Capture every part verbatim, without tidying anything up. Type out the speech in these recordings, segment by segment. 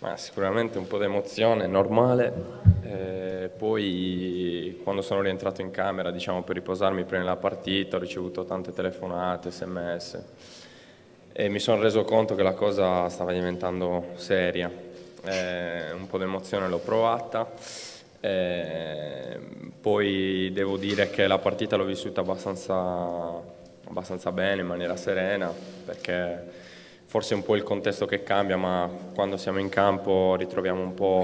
Ma sicuramente un po' di emozione, è normale. Eh, poi quando sono rientrato in camera, diciamo per riposarmi prima della partita, ho ricevuto tante telefonate, sms e mi sono reso conto che la cosa stava diventando seria. Eh, un po' di emozione l'ho provata. Eh, poi devo dire che la partita l'ho vissuta abbastanza, abbastanza bene, in maniera serena, perché forse è un po' il contesto che cambia, ma quando siamo in campo ritroviamo un po'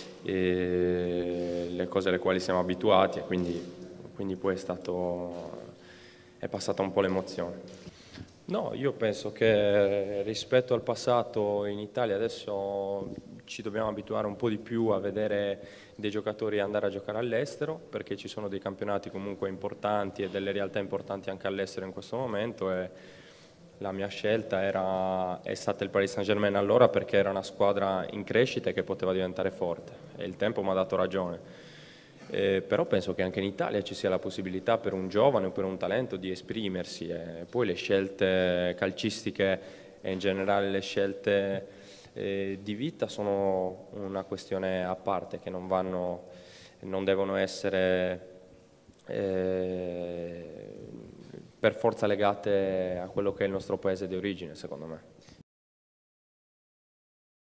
eh, le cose alle quali siamo abituati e quindi, quindi poi è stato, è passata un po' l'emozione. No, io penso che rispetto al passato in Italia adesso ci dobbiamo abituare un po' di più a vedere dei giocatori andare a giocare all'estero, perché ci sono dei campionati comunque importanti e delle realtà importanti anche all'estero in questo momento e la mia scelta era, è stata il Paris Saint-Germain allora perché era una squadra in crescita e che poteva diventare forte e il tempo mi ha dato ragione. Eh, però penso che anche in Italia ci sia la possibilità per un giovane o per un talento di esprimersi e poi le scelte calcistiche e in generale le scelte eh, di vita sono una questione a parte che non vanno, non devono essere eh, per forza legate a quello che è il nostro paese di origine, secondo me.